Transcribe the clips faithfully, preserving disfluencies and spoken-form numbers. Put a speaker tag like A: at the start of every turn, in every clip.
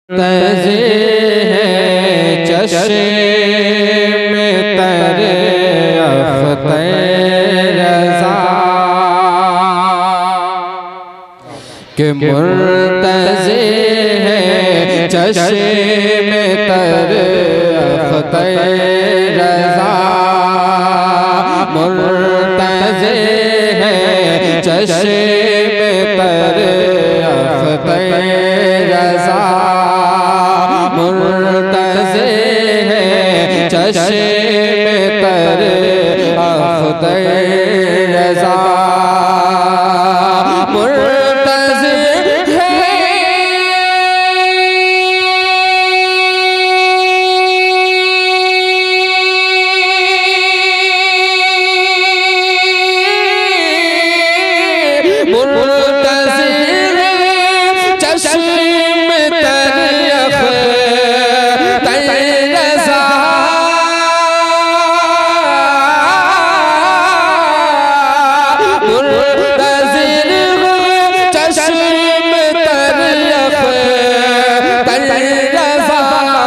A: तज़े है चश्म तर अफ़ते रज़ा के मुर्तज़े है चश्म तर अफ़ते रज़ा मुर्तज़े है चश्म तर अफ़ते रज़ा मुर्तज़े है चश्म तर अफ़ते रज़ा मुर्तज़े है मुर्तज़े है चश्म तर अफ़ते रज़ा मुर्तज़े है चश्म तर अफ़ते रज़ा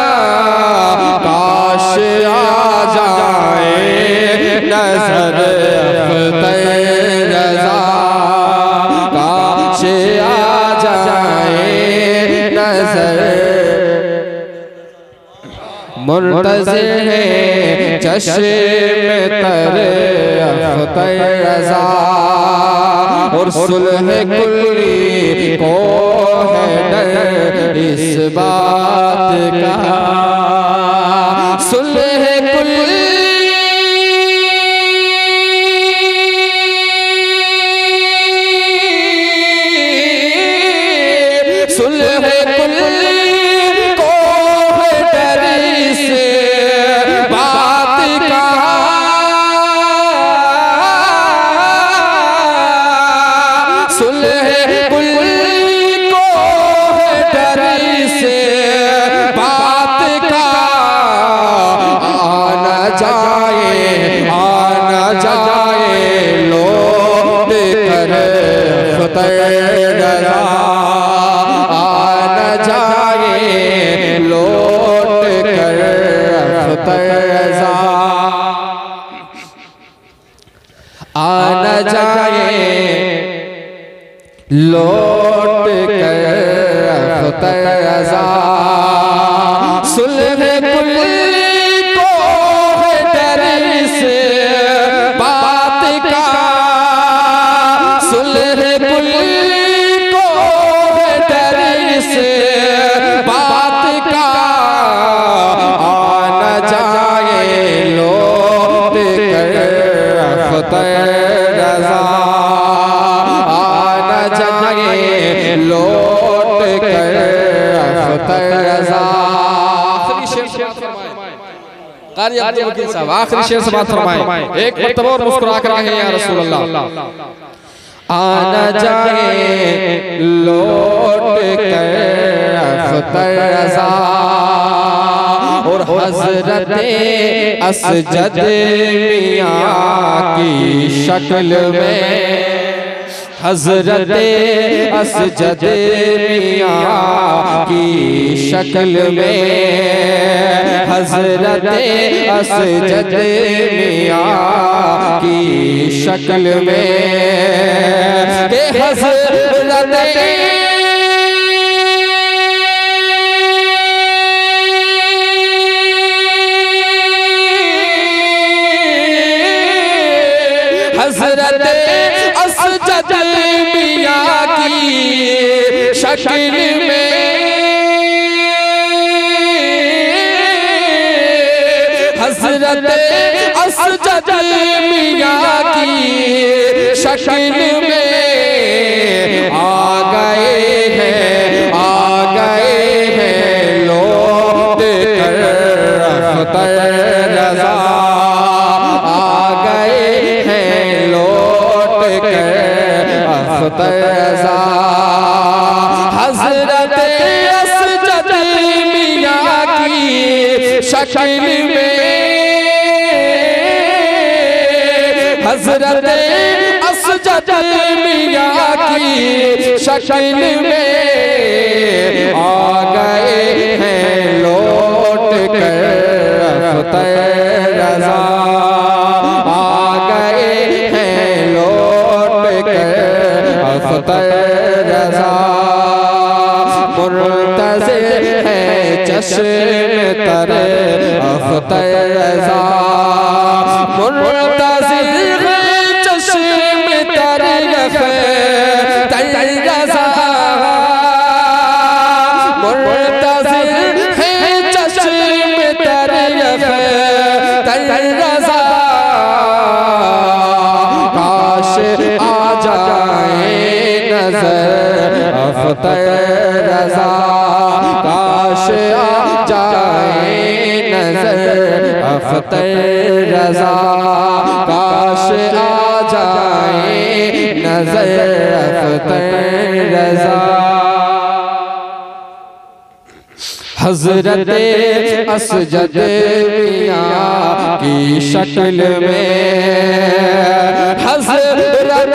A: काश आ जाए नज़र अफ़ते रज़ा काश आ जाए नज़र मुर्तज़े है चश्म तर अफ़ते रज़ा और सुलह कुल्ली को है डर इस बात का सुलह कुल्ली सुलह कुल्ली को है डर इस बात का सुलह कुल्ली को है डर इस बात का आना जाए आना जाए लौट कर अफ़ते रज़ा आना जाए लौट कर अफ़ते रज़ा आना जाए लौट कर अफ़ते रज़ा सुलह कुल्ली को है डर इस बात का सुलह कुल्ली को है डर इस बात का आना जाए लौट कर अफ़ते रज़ा आना जाए लौट कर अफ़ते रज़ा कारी अब्दुल वकील साहब आखिरी शेर से बात फरमाएं एक मरतबा और मुस्कुरा कर कहें या रसूल अल्लाह आना जाए लौट कर अफ़ते रज़ा और हज़रत असजद मियाँ की शक्ल में हज़रत असजद मियाँ की शक्ल में हज़रत असजद मियाँ की शक्ल में के हज़रत हज़रत असजद मियाँ की शक्ल में हज़रत असजद मियाँ की शक्ल में आ गए हैं आ गए हैं लौट कर अफ़ते रज़ा आ गए हैं लौट कर अफ़ते रज़ा हज़रत असजद मियाँ की शक्ल में हज़रत असजद मियाँ की शक्ल में आ गए मुर्तज़िर है चश्म तर अख्तर रज़ा, मुर्तज़िर है चश्म तर अख्तर रज़ा, मुर्तज़िर है चश्म तर अख्तर रज़ा। काश आ जाए नजर अख्तर रज़ा, काश आ जाए नजर अख्तर रज़ा, काश आ जाए नजर अख्तर रज़ा। हज़रत असजद मियां की शक्ल में, हज़रत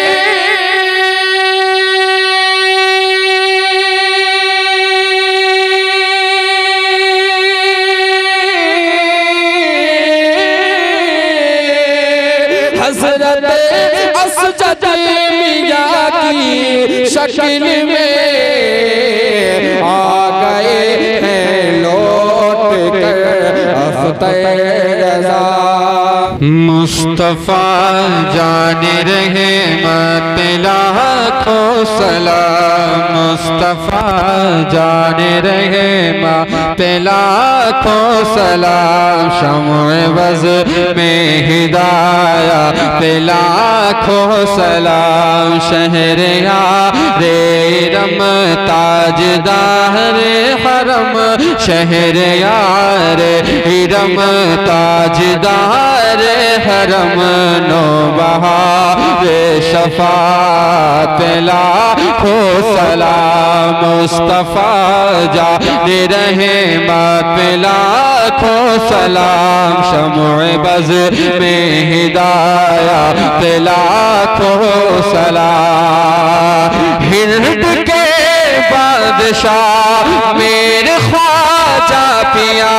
A: हज़रत असजद मियां की शक्ल में आ गए हैं लौट कर अख्तर रज़ा।
B: मुस्तफ़ा जाने रहे मत लाखों सलाम, मुस्तफ़ा जाने रहे मत लाखों सलाम, शम्अ वज़ में हिदाया पे लाखों सलाम, शहरयारे इरम ताजदारे हरम, शहरयारे इरम ताजदारे हरम, नौबहार शफ़ाअत लाखों सलाम, मुस्तफ़ा जाने रहे मत लाखों सलाम, शम्अ बज़ में हिदायत लाखों सलाम। हिंद के बादशाह मेरे ख्वाजा पिया,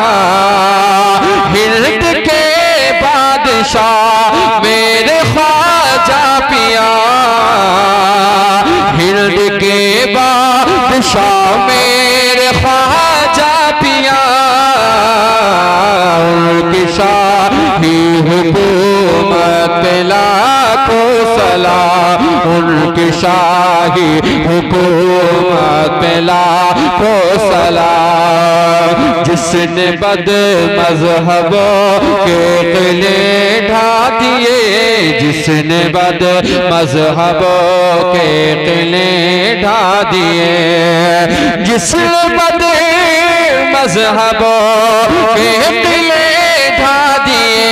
B: हिंद के बादशाह मेरे ख्वाजा पिया, हिंद के बादशाह मेरे ख्वाजा पिया, उनकी शाही हुकूमत लाखों सलाम, उनकी शाही हुकूमत लाखों सलाम। जिसने बद मज़हबों के किले ढा दिए, जिसने बद मज़हबों के किले ढा दिए, जिसने बद मज़हबों के किले ढा दिए,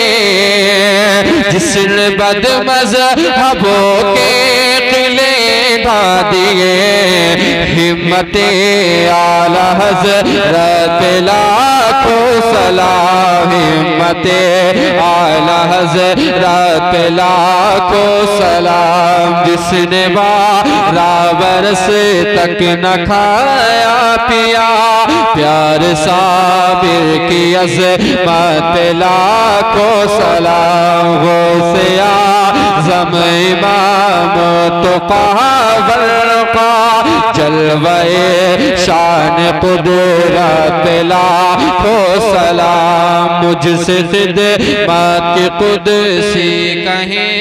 B: जिसने बद मज़हबों के किले ढा दिए, हिम्मते आला हज़रत लाखों सलाम, हिम्मते आला हज़रत लाखों सलाम। जिसने बारह बरस तक न खाया पिया, प्यार साबिर की अज़मत लाखों सलाम, वो से आज़म इमाम तो का जलवाए शान कुदरत लाखों सलाम। मुझसे खिदमत की कुदसी कहें,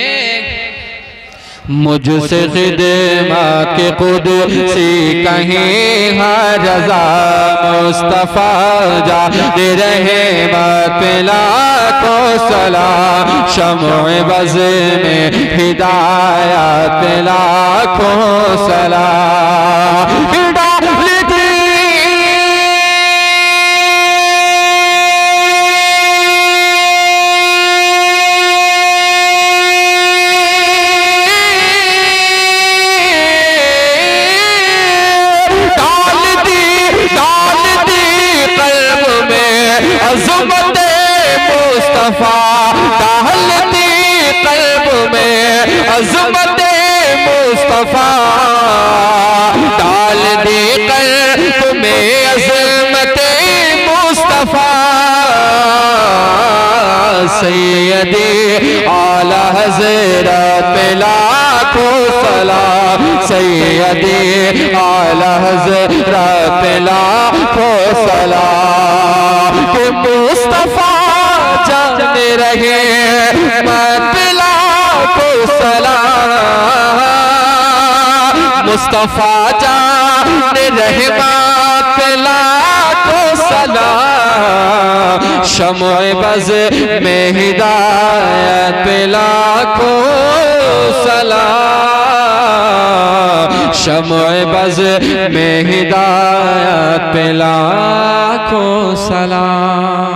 B: मुझसे खिदमत की कुदसी कहें हर रज़ा, मुस्तफ़ा जाने रहे मत लाखों सलाम, शम्अ बज़ में हिदायत लाखों सलाम। मुस्तफ़ा डालती क़ल्ब में अज़मत मुस्तफ़ा, डाल दी क़ल्ब में अज़मत मुस्तफ़ा। सैयदी आला हज़रत लाखों सलाम, सैयदी आला हज़रत लाखों सलाम के मुस्तफा जाने रहे मत लाखों सलाम मुस्तफा जाने रहे मत लाखों सलाम शम्अ बज़ में हिदायत लाखों सलाम शम्अ बज़ में हिदायत लाखों सलाम।